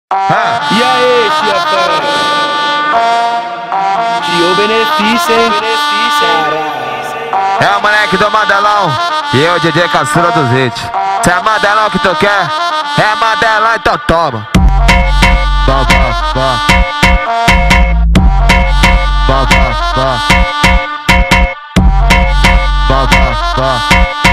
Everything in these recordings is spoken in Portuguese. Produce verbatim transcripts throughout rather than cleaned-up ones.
E aí, chefão? Tio benefício, hein? É o moleque do Mandelão e eu, D J Caçula dos Hits. Se é Mandelão que tu quer, é Mandelão, então toma. Bom, bom, bom. Bom, bom, bom. Bom, bom, bom.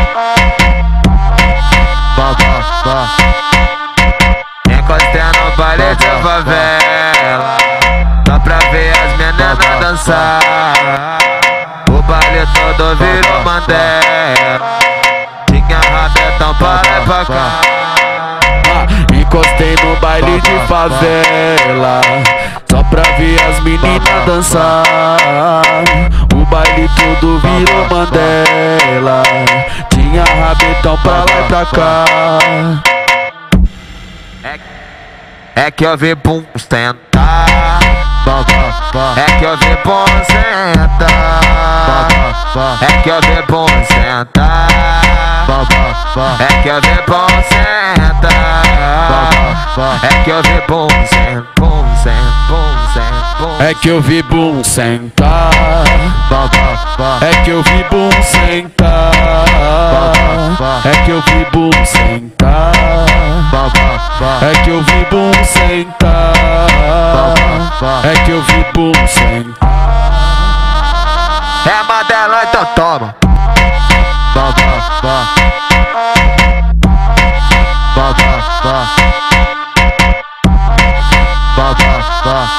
Bom, bom, bom. Encostei no baile de favela, só pra ver as meninas dançar. O baile todo virou Mandela, tinha rabetão pra lá e pra cá. Encostei no baile de favela, só pra ver as meninas dançar. O baile todo virou Mandela, tinha rabetão pra lá e pra cá. É que eu vi bum sentar, é que eu vi bum sentar, é que eu vi bum sentar, é que eu vi bum sentar, é que eu vi bum sentar, bum sentar, bum sentar. É que eu vi bum sentar, é que eu vi bum sentar, é que eu vi bum sentar, é que eu vi bum sentar, é que eu vi bum sentar. É Mandelão, então toma. Bom, bom, bom. Bom, bom, bom. Bom, bom, bom.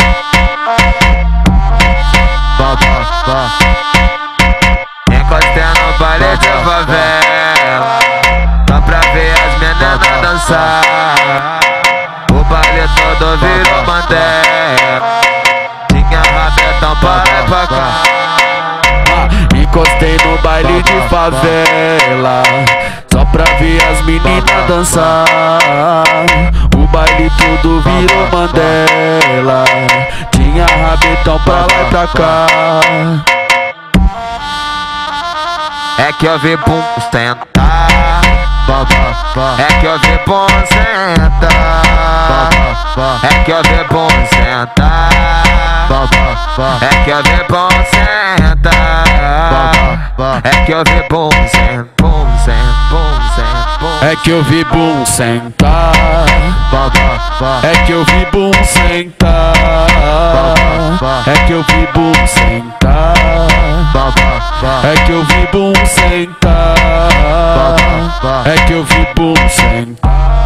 Bom, bom, bom. Encostei no baile de favela, só pra ver as meninas dançar. O baile todo virou Mandela, tinha rabetão pra lá e pra cá. Encostei no baile de favela, só pra ver as meninas dançar. O baile todo virou Mandela, tinha rabetão pra lá e pra cá. É que eu vi bum sentar, é que eu vi bum sentar, é que eu vi bum sentar, é que eu vi bum sentar, é que eu vi bum sentar, bum sentar, bum sentar. É que eu vi bum sentar, é que eu vi bum sentar, é que eu vi bum sentar, é que eu vi bum sentar, é que eu vi bum sentar.